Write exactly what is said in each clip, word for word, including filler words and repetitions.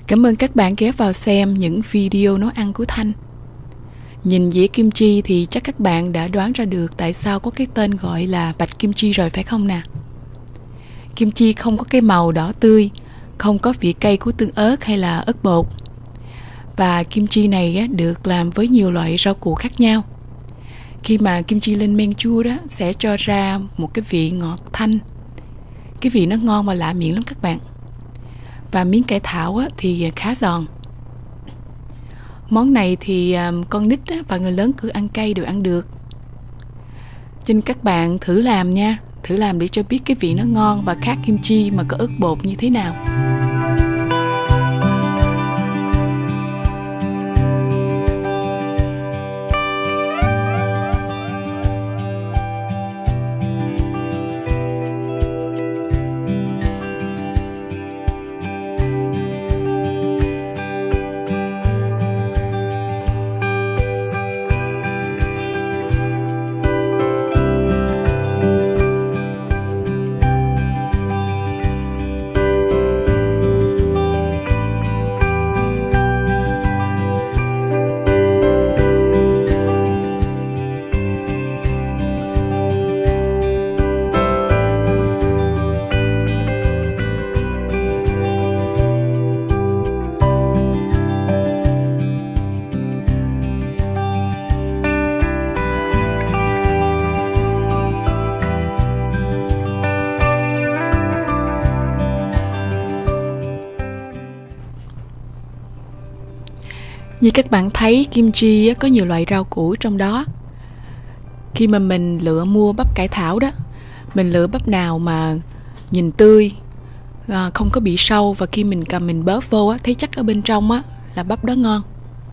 Cảm ơn các bạn ghé vào xem những video nấu ăn của Thanh. Nhìn dĩa kim chi thì chắc các bạn đã đoán ra được tại sao có cái tên gọi là bạch kim chi rồi phải không nào? Kim chi không có cái màu đỏ tươi, không có vị cay của tương ớt hay là ớt bột. Và kim chi này được làm với nhiều loại rau củ khác nhau. Khi mà kim chi lên men chua đó sẽ cho ra một cái vị ngọt thanh. Cái vị nó ngon và lạ miệng lắm các bạn. Và miếng cải thảo á, thì khá giòn. Món này thì um, con nít á, và người lớn cứ ăn cay đều ăn được. Cho nên các bạn thử làm nha. Thử làm để cho biết cái vị nó ngon và khác kim chi mà có ớt bột như thế nào. Như các bạn thấy, kim chi có nhiều loại rau củ trong đó. Khi mà mình lựa mua bắp cải thảo đó, mình lựa bắp nào mà nhìn tươi, không có bị sâu, và khi mình cầm mình bóp vô thấy chắc ở bên trong là bắp đó ngon.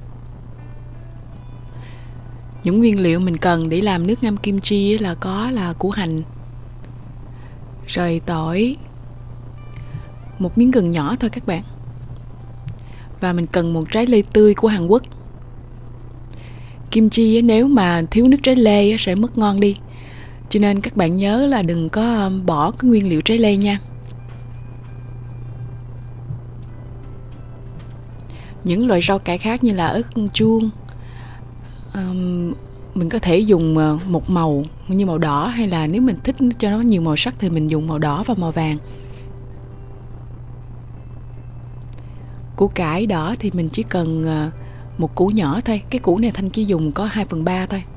Những nguyên liệu mình cần để làm nước ngâm kim chi là có là củ hành, rồi tỏi, một miếng gừng nhỏ thôi các bạn. Và mình cần một trái lê tươi của Hàn Quốc. Kim chi nếu mà thiếu nước trái lê sẽ mất ngon đi. Cho nên các bạn nhớ là đừng có bỏ cái nguyên liệu trái lê nha. Những loại rau cải khác như là ớt chuông, um, mình có thể dùng một màu như màu đỏ, hay là nếu mình thích cho nó nhiều màu sắc thì mình dùng màu đỏ và màu vàng. Củ cải đỏ thì mình chỉ cần một củ nhỏ thôi. Cái củ này Thanh chỉ dùng có hai phần ba thôi.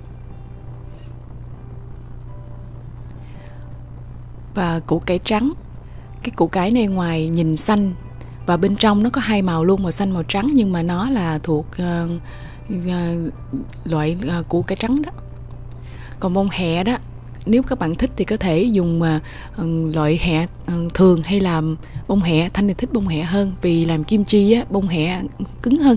Và củ cải trắng. Cái củ cải này ngoài nhìn xanh và bên trong nó có hai màu luôn, màu xanh màu trắng, nhưng mà nó là thuộc uh, uh, loại uh, củ cải trắng đó. Còn bông hẹ đó, nếu các bạn thích thì có thể dùng uh, loại hẹ uh, thường hay là bông hẹ. Thanh thì thích bông hẹ hơn, vì làm kim chi á, bông hẹ cứng hơn.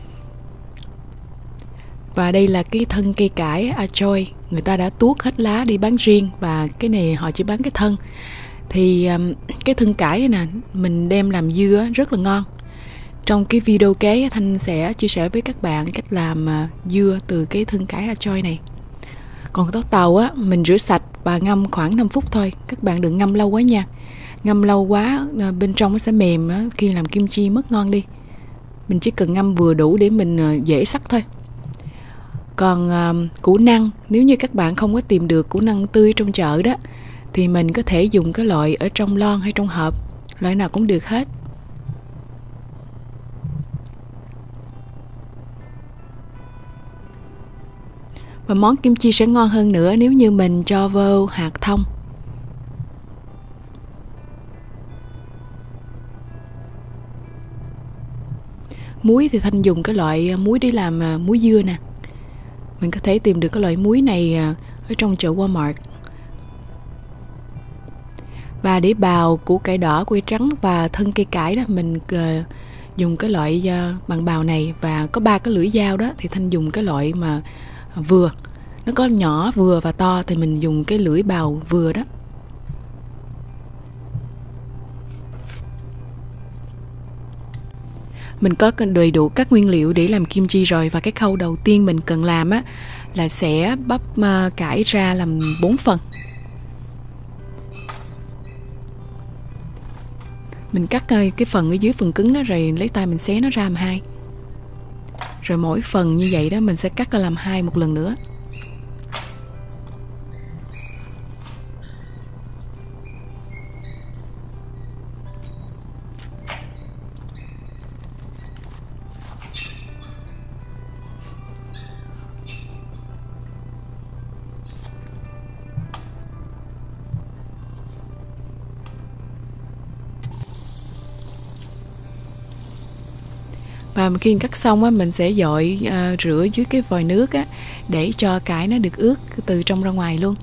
Và đây là cái thân cây cải a choi, người ta đã tuốt hết lá đi bán riêng, và cái này họ chỉ bán cái thân. Thì um, cái thân cải này nè, mình đem làm dưa rất là ngon. Trong cái video kế Thanh sẽ chia sẻ với các bạn cách làm uh, dưa từ cái thân cải a choi này. Còn táo tàu á, mình rửa sạch và ngâm khoảng năm phút thôi. Các bạn đừng ngâm lâu quá nha. Ngâm lâu quá bên trong nó sẽ mềm á, khi làm kim chi mất ngon đi. Mình chỉ cần ngâm vừa đủ để mình dễ sắc thôi. Còn uh, củ năng, nếu như các bạn không có tìm được củ năng tươi trong chợ đó, thì mình có thể dùng cái loại ở trong lon hay trong hộp. Loại nào cũng được hết. Và món kim chi sẽ ngon hơn nữa nếu như mình cho vô hạt thông. Muối thì Thanh dùng cái loại muối để làm muối dưa nè. Mình có thể tìm được cái loại muối này ở trong chợ Walmart. Và để bào củ cải đỏ, củ cải trắng và thân cây cải đó, mình uh, dùng cái loại uh, bằng bào này. Và có ba cái lưỡi dao đó thì Thanh dùng cái loại mà vừa. Nó có nhỏ, vừa và to, thì mình dùng cái lưỡi bào vừa đó. Mình có đầy đủ các nguyên liệu để làm kim chi rồi. Và cái khâu đầu tiên mình cần làm á, là sẽ bắp uh, cải ra làm bốn phần. Mình cắt cái phần ở dưới phần cứng đó rồi lấy tay mình xé nó ra làm hai. Rồi mỗi phần như vậy đó mình sẽ cắt ra làm hai một lần nữa. Và khi cắt xong á, mình sẽ dội uh, rửa dưới cái vòi nước á, để cho cải nó được ướt từ trong ra ngoài luôn.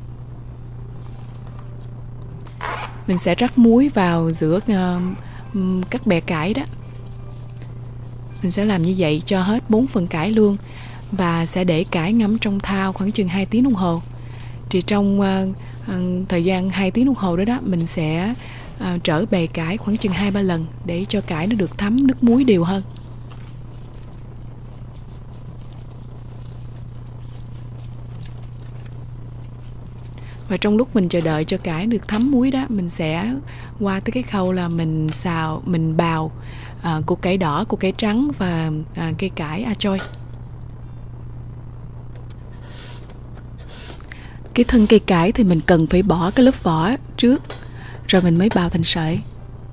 Mình sẽ rắc muối vào giữa uh, các bẹ cải đó. Mình sẽ làm như vậy cho hết bốn phần cải luôn. Và sẽ để cải ngấm trong thau khoảng chừng hai tiếng đồng hồ. Thì trong uh, uh, thời gian hai tiếng đồng hồ đó đó, mình sẽ uh, trở bề cải khoảng chừng hai ba lần để cho cải nó được thấm nước muối đều hơn. Và trong lúc mình chờ đợi cho cải được thấm muối đó, mình sẽ qua tới cái khâu là mình xào, mình bào uh, củ cải đỏ, củ cải trắng và uh, cây cải a choi. Cái thân cây cải thì mình cần phải bỏ cái lớp vỏ trước, rồi mình mới bào thành sợi.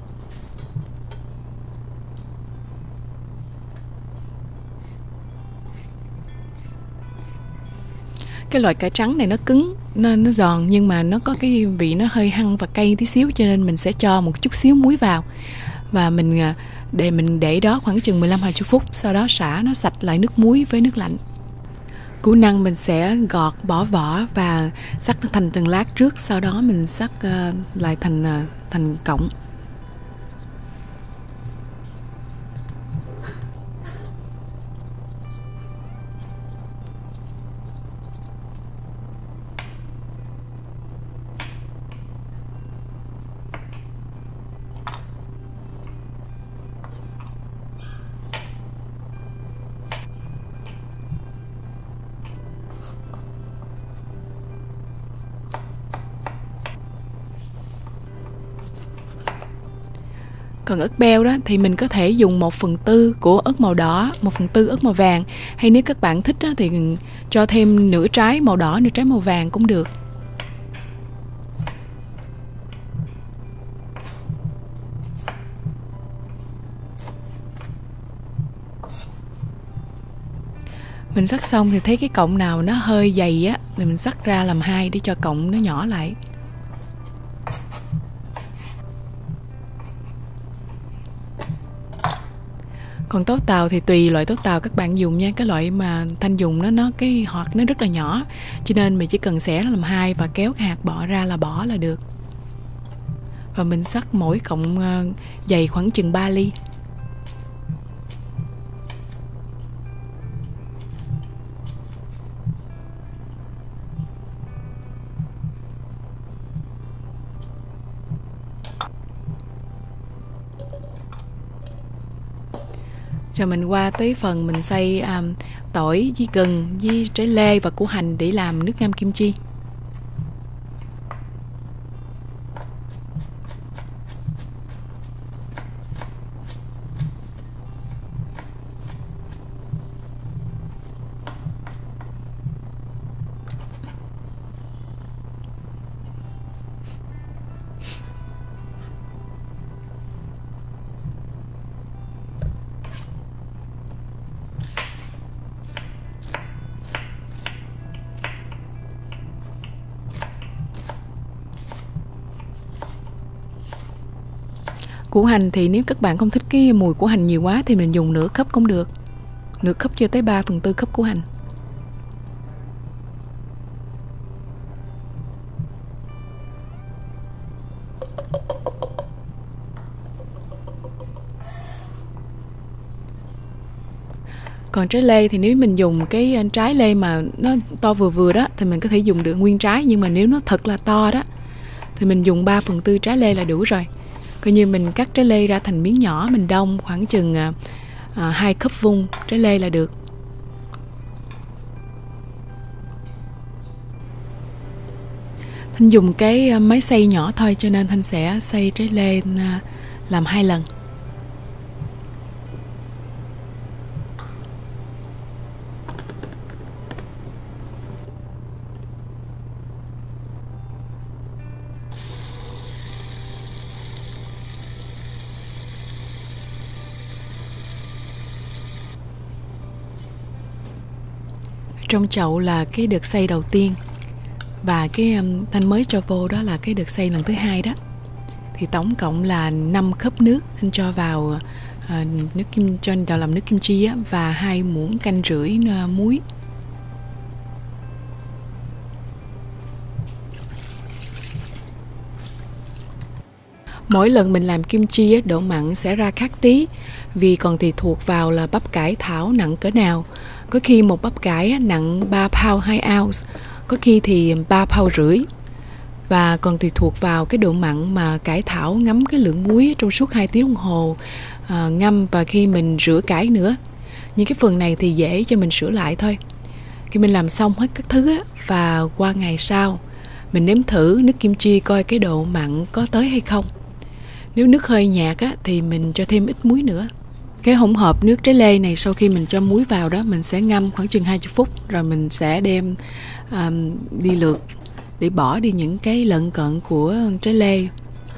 Cái loại cải trắng này nó cứng, nó, nó giòn, nhưng mà nó có cái vị nó hơi hăng và cay tí xíu, cho nên mình sẽ cho một chút xíu muối vào. Và mình để mình để đó khoảng chừng mười lăm hai mươi phút, sau đó xả nó sạch lại nước muối với nước lạnh. Củ năng mình sẽ gọt bỏ vỏ và cắt thành từng lát trước, sau đó mình cắt uh, lại thành uh, thành cọng. Còn ớt beo đó thì mình có thể dùng một phần tư của ớt màu đỏ, một phần tư ớt màu vàng. Hay nếu các bạn thích đó, thì cho thêm nửa trái màu đỏ, nửa trái màu vàng cũng được. Mình cắt xong thì thấy cái cọng nào nó hơi dày á, thì mình cắt ra làm hai để cho cọng nó nhỏ lại. Còn táo tàu thì tùy loại táo tàu các bạn dùng nha. Cái loại mà Thanh dùng nó nó cái hột nó rất là nhỏ, cho nên mình chỉ cần xẻ nó làm hai và kéo cái hạt bỏ ra là bỏ là được. Và mình cắt mỗi cọng dày khoảng chừng ba ly. Rồi mình qua tới phần mình xay um, tỏi với gừng với trái lê và củ hành để làm nước ngâm kim chi. Củ hành thì nếu các bạn không thích cái mùi của hành nhiều quá thì mình dùng nửa cốc cũng được. Nửa cốc cho tới ba phần tư cốc củ hành. Còn trái lê thì nếu mình dùng cái trái lê mà nó to vừa vừa đó thì mình có thể dùng được nguyên trái, nhưng mà nếu nó thật là to đó thì mình dùng ba phần tư trái lê là đủ rồi. Coi như mình cắt trái lê ra thành miếng nhỏ, mình đông khoảng chừng hai à, khớp vuông trái lê là được. Thanh dùng cái máy xay nhỏ thôi, cho nên Thanh sẽ xay trái lê làm hai lần. Trong chậu là cái đợt xay đầu tiên, và cái um, Thanh mới cho vô đó là cái đợt xay lần thứ hai đó. Thì tổng cộng là năm cốc nước Thanh cho vào uh, nước kim cho vào làm nước kim chi á, và hai muỗng canh rưỡi uh, muối. Mỗi lần mình làm kim chi á, độ mặn sẽ ra khác tí, vì còn tùy thuộc vào là bắp cải thảo nặng cỡ nào. Có khi một bắp cải á, nặng ba pound hai ounce, có khi thì ba pound rưỡi. Và còn tùy thuộc vào cái độ mặn mà cải thảo ngấm cái lượng muối trong suốt hai tiếng đồng hồ à, ngâm, và khi mình rửa cải nữa. Những cái phần này thì dễ cho mình sửa lại thôi. Khi mình làm xong hết các thứ á, và qua ngày sau mình nếm thử nước kim chi coi cái độ mặn có tới hay không. Nếu nước hơi nhạt á, thì mình cho thêm ít muối nữa. Cái hỗn hợp nước trái lê này sau khi mình cho muối vào đó, mình sẽ ngâm khoảng chừng hai mươi phút, rồi mình sẽ đem um, đi lượt để bỏ đi những cái lợn cợn của trái lê.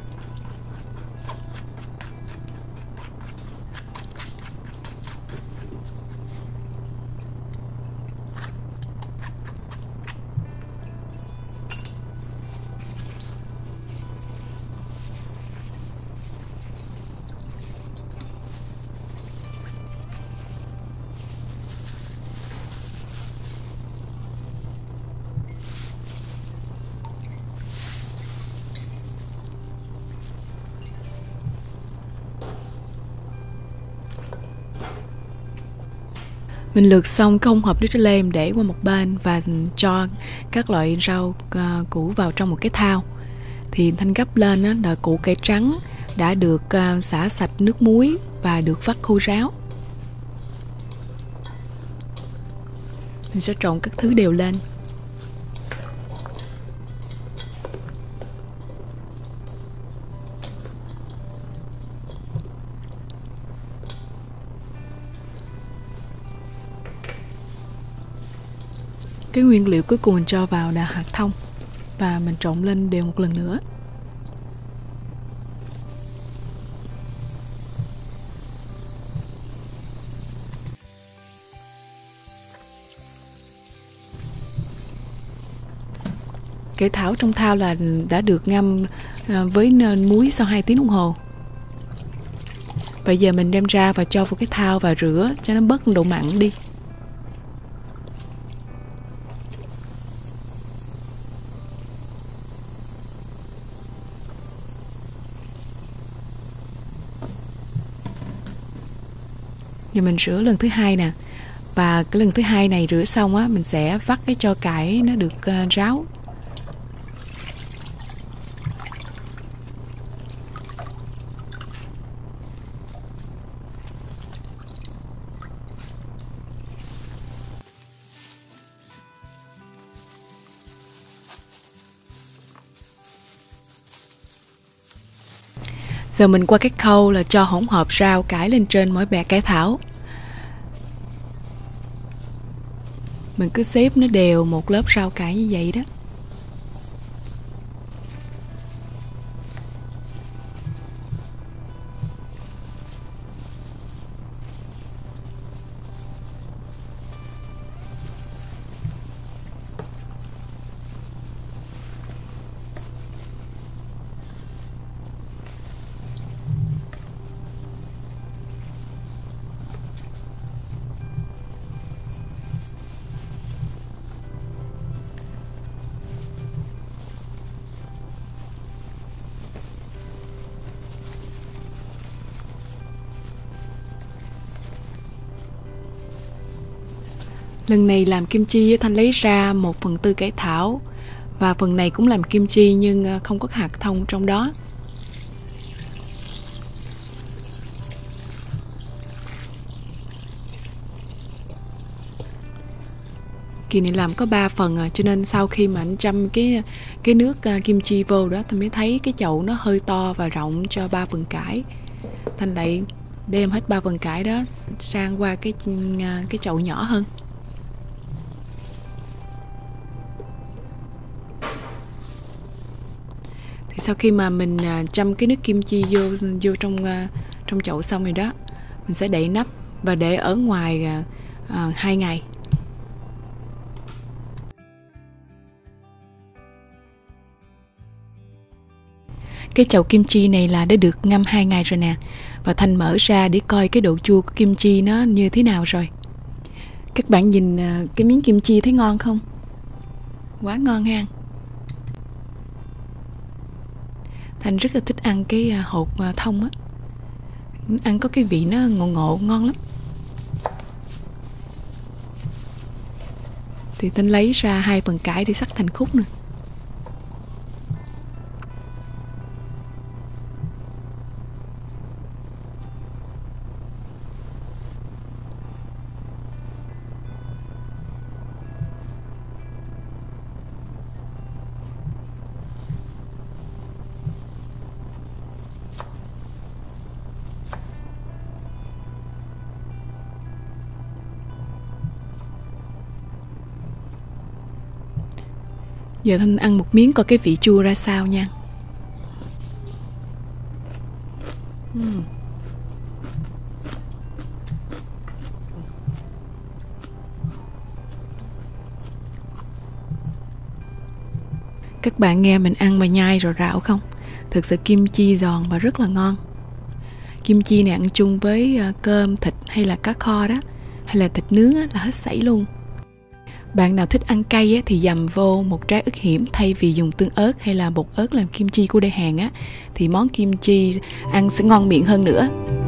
Mình lượt xong cái hỗn hợp nước trái lê để qua một bên và cho các loại rau uh, củ vào trong một cái thau. Thì Thanh gấp lên đó là củ cải trắng đã được uh, xả sạch nước muối và được vắt khô ráo. Mình sẽ trộn các thứ đều lên. Cái nguyên liệu cuối cùng mình cho vào là hạt thông, và mình trộn lên đều một lần nữa. Cải thảo trong thau là đã được ngâm với muối sau hai tiếng đồng hồ. Bây giờ mình đem ra và cho vào cái thau và rửa cho nó bớt độ mặn đi. Giờ mình rửa lần thứ hai nè. Và cái lần thứ hai này rửa xong á, mình sẽ vắt cái cho cải nó được uh, ráo. Giờ mình qua cái khâu là cho hỗn hợp rau cải lên trên mỗi bẹ cải thảo. Mình cứ xếp nó đều một lớp rau cải như vậy đó. Lần này làm kim chi Thanh lấy ra một phần tư cải thảo, và phần này cũng làm kim chi nhưng không có hạt thông trong đó. Kỳ này làm có ba phần à, cho nên sau khi mà anh châm cái cái nước uh, kim chi vô đó, thì mới thấy cái chậu nó hơi to và rộng cho ba phần cải. Thanh lại đem hết ba phần cải đó sang qua cái cái chậu nhỏ hơn. Thì sau khi mà mình châm cái nước kim chi vô vô trong trong chậu xong rồi đó, mình sẽ đậy nắp và để ở ngoài uh, hai ngày. Cái chậu kim chi này là đã được ngâm hai ngày rồi nè. Và Thanh mở ra để coi cái độ chua của kim chi nó như thế nào rồi. Các bạn nhìn cái miếng kim chi thấy ngon không? Quá ngon ha. Thanh rất là thích ăn cái hột thông á. Ăn có cái vị nó ngộ ngộ ngon lắm. Thì Thanh lấy ra hai phần cải để sắc thành khúc nè. Giờ Thanh ăn một miếng coi cái vị chua ra sao nha. uhm. Các bạn nghe mình ăn mà nhai rồi rạo không? Thực sự kim chi giòn và rất là ngon. Kim chi này ăn chung với cơm, thịt hay là cá kho đó, hay là thịt nướng là hết sảy luôn. Bạn nào thích ăn cay á, thì dầm vô một trái ớt hiểm thay vì dùng tương ớt hay là bột ớt làm kim chi của Đại Hàn á, thì món kim chi ăn sẽ ngon miệng hơn nữa.